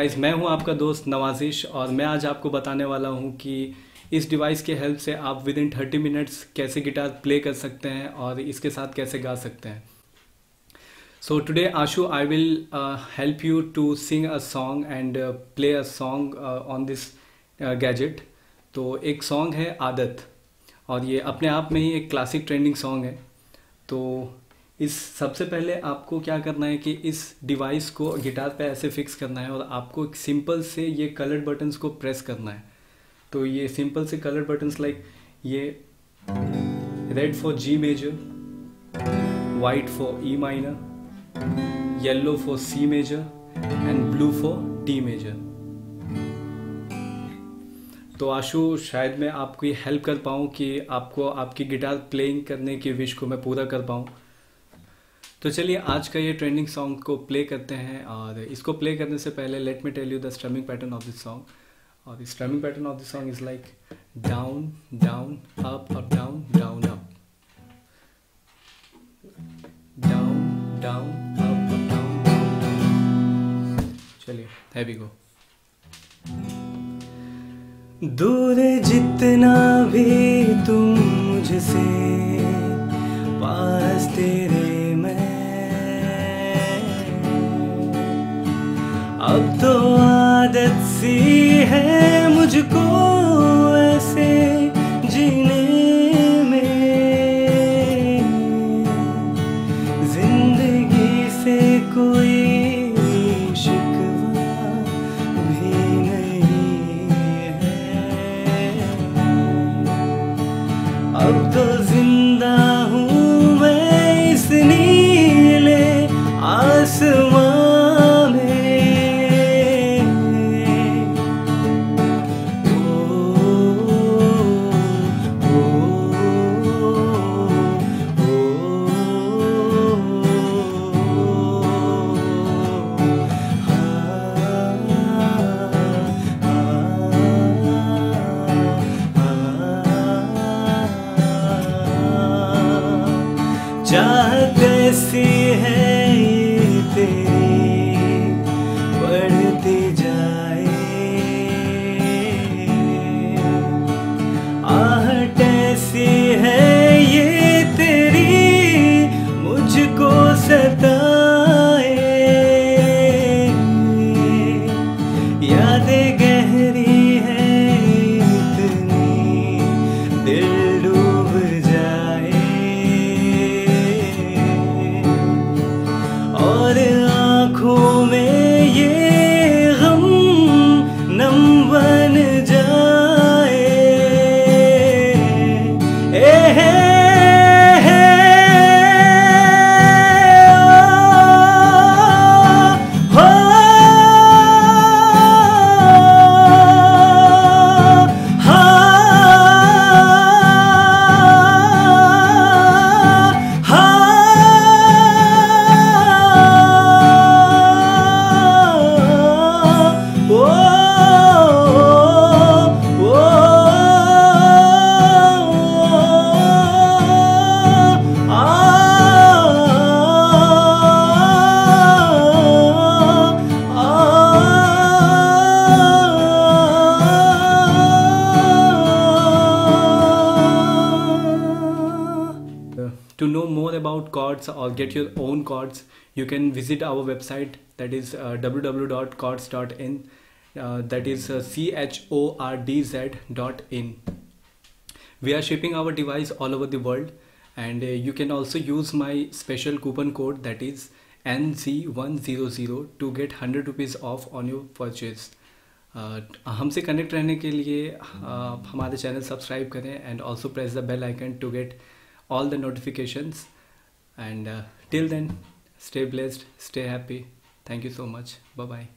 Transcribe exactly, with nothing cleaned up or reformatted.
Guys, मैं हूं आपका दोस्त नवाजिश और मैं आज आपको बताने वाला हूं कि इस डिवाइस के हेल्प से आप विद इन थर्टी मिनट्स कैसे गिटार प्ले कर सकते हैं और इसके साथ कैसे गा सकते हैं। So today Ashu I will help you to sing a song and play a song on this gadget. तो एक सॉन्ग है आदत और ये अपने आप में ही एक क्लासिक ट्रेंडिंग सॉन्ग है। तो इस सबसे पहले आपको क्या करना है कि इस डिवाइस को गिटार पे ऐसे फिक्स करना है और आपको एक सिंपल से ये कलर्ड बटन्स को प्रेस करना है। तो ये सिंपल से कलर्ड बटन्स लाइक ये red for G major, white for E minor, yellow for C major and blue for D major. तो आशु, शायद मैं आपकी हेल्प कर पाऊँ कि आपको आपकी गिटार प्लेइंग करने की विश को मैं पूरा कर पाऊँ। तो चलिए आज का ये ट्रेंडिंग सॉन्ग को प्ले करते हैं और इसको प्ले करने से पहले let me tell you the strumming pattern of this song. और strumming pattern of this song is like down down up up down down up, down down up up down down down. चलिए here we go। दूर जितना भी तुम मुझसे, पास तेरे अब तो आदत सी है मुझको ऐसे जीने में, जिंदगी से कोई शिकवा भी नहीं है। अब तो जिंदा हूँ मैं इस नीले आसमां चाहत ऐसी है ये तेरी बढ़ती जाए, आहट ऐसी है ये तेरी मुझको सताए, यादें गहरी है इतनी दिल डूब जाए, और आँखों में ये गम नम बन जाए। ए हे हे हो To know more about chords or get your own chords, you can visit our website, that is uh, w w w dot chordz dot in, uh, that is uh, c h o r d z dot in. We are shipping our device all over the world and uh, you can also use my special coupon code, that is N Z one hundred to get one hundred rupees off on your purchase. uh, हमसे connect रहने के लिए uh, हमारे channel subscribe करें and also press the bell icon to get all the notifications, and uh, till then stay blessed, stay happy. Thank you so much. Bye bye.